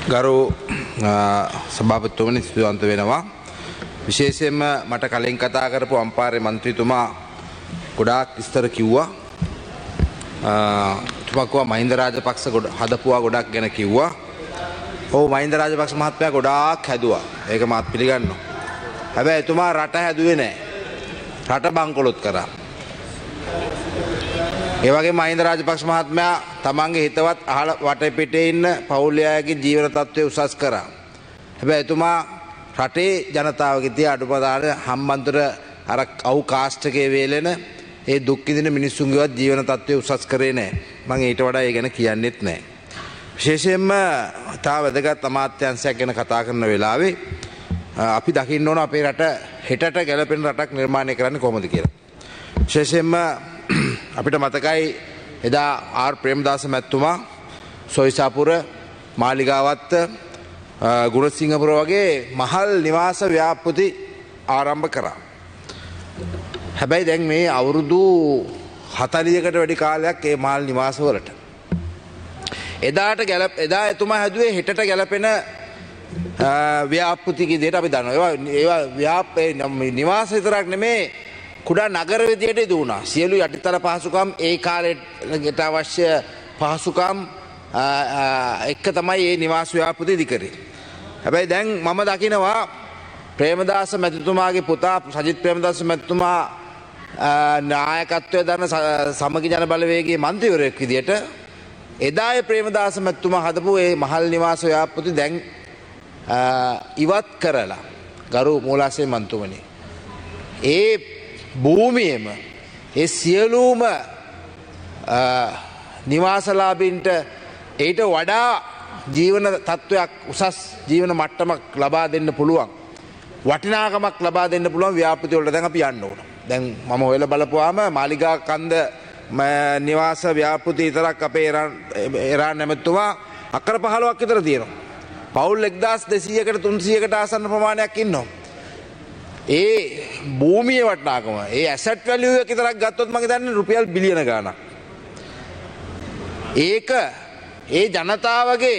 ගරු සභාපතිතුමනි සිදුවන්ත වෙනවා විශේෂයෙන්ම මට කලින් කතා කරපු අම්පාරේ මන්ත්‍රීතුමා ගොඩාක් විස්තර කිව්වා තුමා මහින්ද රාජපක්ෂ හදපුවා ගොඩක් ගැන කිව්වා ඔව් මහින්ද රාජපක්ෂ මහත්මයා ගොඩාක් හැදුවා ඒක මාත් පිළිගන්නවා හැබැයි එතුමා රට හැදුවේ නැහැ රට බංකොලොත් කරා ඒ වගේ මහින්ද රාජපක්ෂ මහත්මයා තමන්ගේ හිතවත් අහල වටපිටේ ඉන්න පවුලයාගේ ජීවන තත්ත්වය උසස් කරා. හැබැයි එතුමා රටේ ජනතාවගේ තිය අඩුපාඩු හම්බන්තොට අර අවු කාස්ට් එකේ වේලෙන ඒ දුක් විඳින මිනිස්සුන්ගේවත් ජීවන තත්ත්වය උසස් කරේ නැහැ. මම ඊට වඩා ඒ ගැන කියන්නෙත් නැහැ. විශේෂයෙන්ම තා වැදගත් අමාත්‍යාංශයක් ගැන කතා කරන වෙලාවේ අපි දකින්න ඕන අපේ රට හෙටට ගැලපෙන රටක් නිර්මාණය කරන්න කොහොමද කියලා. විශේෂයෙන්ම අපිට මතකයි එදා ආර් ප්‍රේමදාස මැතිතුමා සොයිසාපුර මාලිගාවත්ත ගුණසිංහපුර වගේ මහල් නිවාස ව්‍යාපෘති ආරම්භ කරා. හැබැයි දැන් මේ අවුරුදු 40කට වැඩි කාලයක් ඒ මහල් නිවාසවලට එදා එතුමා හැදුවේ හෙටට ගැලපෙන ව්‍යාපෘති විදියට අපි දන්නවා. ඒවා නිවාස විතරක් නෙමේ කුඩා නගර විදියට ඉදු වුණා. සියලු යටිතල පහසුකම් ඒ කාලයට අවශ්‍ය පහසුකම් එක්ක තමයි මේ නිවාස ව්‍යාපෘති ඉදි කරේ. හැබැයි දැන් මම දකිනවා ප්‍රේමදාස මැතිතුමාගේ පුතා සජිත් ප්‍රේමදාස මැතිතුමා නායකත්වයේ දරන සමගි ජන බලවේගයේ මන්ත්‍රීවරයෙක් විදියට එදායේ ප්‍රේමදාස මැතිතුමා හදපු මේ මහල් නිවාස ව්‍යාපෘති දැන් ඉවත් කරලා ගරු මූලාශ්‍රේ මන්ත්‍රීතුමනි ඒ භූමියේම ඒ සියලුම නිවාසලාභීන්ට ඊට වඩා ජීවන තත්ත්වයක් උසස් ජීවන මට්ටමක් ලබා දෙන්න පුළුවන් වටිනාකමක් ලබා දෙන්න පුළුවන් ව්‍යාපෘති වලට දැන් අපි යන්න ඕන. දැන් මම ඔයලා බලපුවාම මාලිගා කන්ද නිවාස ව්‍යාපෘති විතරක් අපේ එරාන් නැමැතුමා අක්කර 15ක් විතර තියෙනවා. පවුල් 1200කට 300කට ආසන්න ප්‍රමාණයක් ඉන්නවා. ඒ භූමියේ වටිනාකම ඒ ඇසට් වැලියු එක විතරක් ගත්තොත් මම හිතන්නේ රුපියල් බිලියන ගාණක්. ඒක ඒ ජනතාවගේ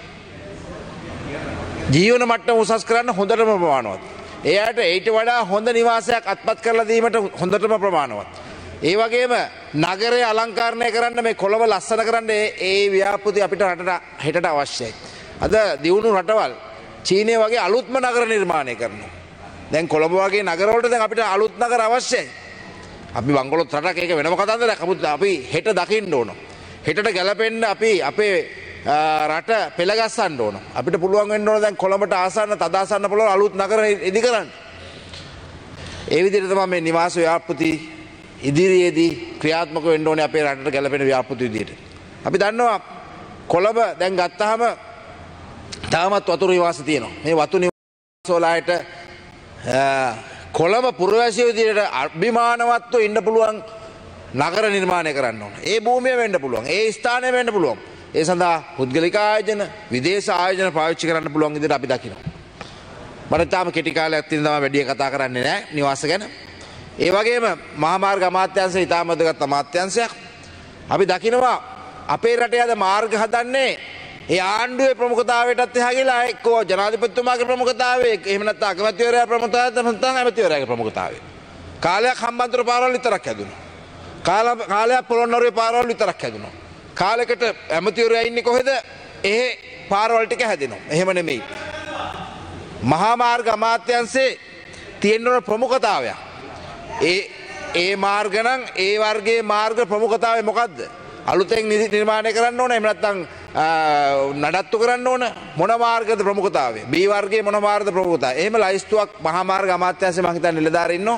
ජීවන මට්ටම උසස් කරන්න හොඳටම ප්‍රමාණවත්. එයාට ඊට වඩා හොඳ නිවාසයක් අත්පත් කරලා දීමට හොඳටම ප්‍රමාණවත්. ඒ වගේම නගරය අලංකරණය කරන්න මේ කොළඹ ලස්සන කරන්න ඒ ව්‍යාපෘති අපිට රටට හෙටට අවශ්‍යයි. අද දියුණු රටවල් චීනය වගේ අලුත්ම නගර නිර්මාණය කරනවා. දැන් කොළඹ වගේ නගරවලට දැන් අපිට අලුත් නගර අවශ්‍යයි. අපි බංගලොත් රටක් ඒක වෙනම කතන්දරයක්. අපි හෙට දකින්න ඕන. හෙටට ගැලපෙන්න අපි අපේ රට පෙළගස්සන්න ඕන. අපිට පුළුවන් වෙන්න ඕන දැන් කොළඹට ආසන්න තදාසන්න පුළුවන් අලුත් නගර ඉදි කරන්න. ඒ විදිහට තමයි මේ නිවාස ව්‍යාපෘති ඉදිරියේදී ක්‍රියාත්මක වෙන්න ඕනේ අපේ රටට ගැලපෙන ව්‍යාපෘති විදිහට. අපි දන්නවා කොළඹ දැන් ගත්තාම තාමත් වතුරු නිවාස තියෙනවා. මේ වතු නිවාස වලට කොළඹ පුරවැසියෝ විදිහට අභිමානවත්ව ඉන්න පුළුවන් නගර නිර්මාණය කරන්න ඕන. ඒ භූමිය වෙන්න පුළුවන්. ඒ ස්ථානය වෙන්න පුළුවන්. ඒ සඳහා පුද්ගලික ආයෝජන, විදේශ ආයෝජන පාවිච්චි කරන්න පුළුවන් විදිහට අපි දකිනවා. මට තාම කෙටි කාලයක් තියෙන තමයි වැඩි කතා කරන්නේ නැහැ නිවාස ගැන. ඒ වගේම මහා මාර්ග අමාත්‍යාංශය ඉතාම වැදගත් අමාත්‍යාංශයක්. අපි දකිනවා අපේ රටේ අද මාර්ග හදන්නේ ඒ ආණ්ඩුවේ ප්‍රමුඛතාවයටත් එහා ගිහලා එක්කෝ ජනාධිපතිතුමාගේ ප්‍රමුඛතාවය එහෙම නැත්නම් අගමැතිවරයා ප්‍රමුඛතාවය නැත්නම් ඇමතිවරයාගේ ප්‍රමුඛතාවය. කාලයක් හම්බන්තොට පාරවල් විතරක් හැදුණා. කාලයක් පොළොන්නරුවේ පාරවල් විතරක් හැදුණා. කාලයකට ඇමතිවරයා ඉන්නේ කොහෙද? එහෙ පාරවල් ටික හැදෙනවා. එහෙම නෙමෙයි. මහා මාර්ග අමාත්‍යාංශයේ තියෙන ප්‍රමුඛතාවය. ඒ මාර්ග නම් ඒ වර්ගයේ මාර්ග ප්‍රමුඛතාවය මොකද්ද? අලුතෙන් නිර්මාණය කරන්න ඕන එහෙම නැත්නම් නඩත්තු කරන්න ඕන මොන මාර්ගද ප්‍රමුඛතාවය? B වර්ගයේ මොන මාර්ගද ප්‍රමුඛතාවය? එහෙම ලයිස්තුවක් මහා මාර්ග අමාත්‍යාංශයේ මම හිතන්නේ නිලධාරීන් ඉන්නවා.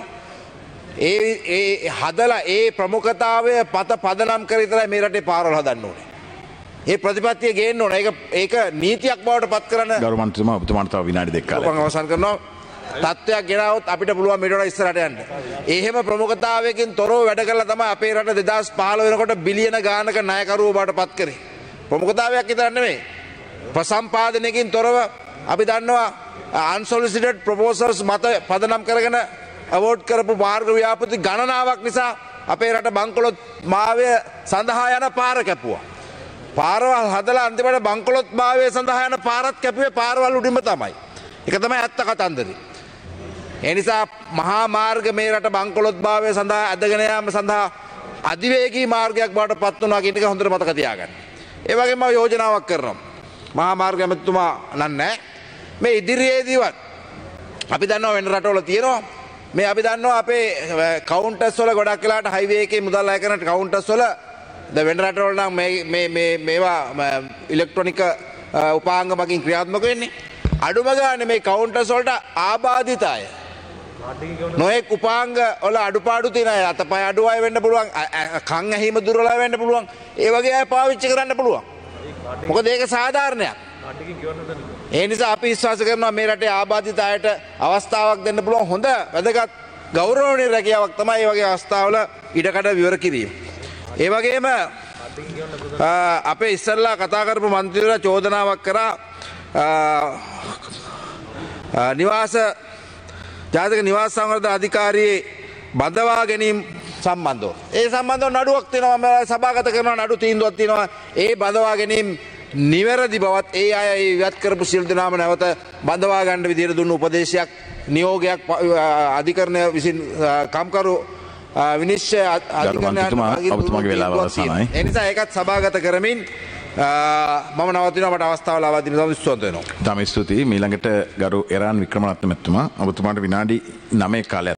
ඒ හදලා ඒ ප්‍රමුඛතාවය පදනම් කර විතරයි මේ රටේ පාරවල් හදන්න ඕනේ. ඒ ප්‍රතිපත්තිය ගේන්න ඕනේ. ඒක නීතියක් බවට පත් කරන ගරු මන්ත්‍රීතුමා ඔබතුමාට තව විනාඩි දෙකක් කාලයක්. මම අවසන් කරනවා. තත්ත්වයක් ගෙනාවොත් අපිට පුළුවන් මේට වඩා ඉස්සරහට යන්න. එහෙම ප්‍රමුඛතාවයකින් තොරව වැඩ කළා තමයි අපේ රට 2015 වෙනකොට බිලියන ගානක ණයකරුවෝ බවට පත් කරේ. ප්‍රමුඛතාවයක් විතර නෙමෙයි. ප්‍රසම්පාදනයකින් තොරව අපි දන්නවා unsolicited proposals මත පදනම් කරගෙන අවෝඩ් කරපු මාර්ග ව්‍යාපෘති ගණනාවක් නිසා අපේ රට බංකොලොත් මාවය සඳහා යන පාර කැපුවා. පාරවල් හදලා අන්තිමට බංකොලොත් භාවය සඳහා යන පාරත් කැපුවේ පාරවල් උඩින්ම තමයි. ඒක තමයි ඇත්ත කතන්දරේ. ඒ නිසා මහා මාර්ග මේ රට බංකොලොත් භාවය සඳහා අදගෙන යාම සඳහා අධිවේගී මාර්ගයක් බවට පත් වුණා කියන එක හොඳට මතක තියාගන්න. ඒ වගේම යෝජනාවක් කරනවා. මහා මාර්ග ඇමතිතුමා නන්නේ මේ ඉදිරියේදීවත් අපි දන්නවා වෙන රටවල තියෙනවා මේ අපි දන්නවා අපේ කවුන්ටර්ස් වල ගොඩක් වෙලාට හයිවේ එකේ මුදල් අය කරන කවුන්ටර්ස් වල ද වෙන රටවල නම් මේවා ඉලෙක්ට්‍රොනික උපාංග මගින් ක්‍රියාත්මක වෙන්නේ. අඩුම ගානේ මේ කවුන්ටර්ස් වලට ආබාධිත අය නොයෙක් උපාංග වල අඩුපාඩු තියෙන අය අතපය අඩු අය වෙන්න පුළුවන් කන් ඇහිම දුර්වල වෙන්න පුළුවන් ඒ වගේ අය පාවිච්චි කරන්න පුළුවන්. මොකද ඒක සාධාරණයක්. ඒ නිසා අපි විශ්වාස කරනවා මේ රටේ ආබාධිත අයට අවස්ථාවක් දෙන්න පුළුවන් හොඳ වැදගත් ගෞරවනීය රැකියාවක් තමයි මේ වගේ අවස්ථාවල ඉඩකඩ විවර කිරීම. ඒ වගේම අපේ ඉස්සල්ලා කතා කරපු මන්ත්‍රීවරයා චෝදනාවක් කරා නිවාස ජාතික නිවාස සංවර්ධන අධිකාරියේ බඳවා ගැනීම සම්බන්ධව. ඒ සම්බන්ධව නඩුවක් තියෙනවා මම සභාගත කරනවා නඩු තීන්දුවක් තියෙනවා. ඒ බඳවා ගැනීම නිවැරදි බවත් ඒ අය ඉවත් කරපු සියලු දෙනාම නැවත බඳවා ගන්න විදිහට දුන්න උපදේශයක් නියෝගයක් අධිකරණය විසින් කම්කරු විනිශ්චය ඔබතුමාගේ වෙලාව අවසానයි. ඒ නිසා ඒකත් සභාගත කරමින් මම නවතිනවා මට අවස්ථාව ලබා දෙන නිසා ස්තුතිවන්ත වෙනවා. තාම ස්තුතියි. ඊළඟට ගරු එරාන් වික්‍රමරත්න මැතිතුමා ඔබතුමාට විනාඩි 9 කාලයක්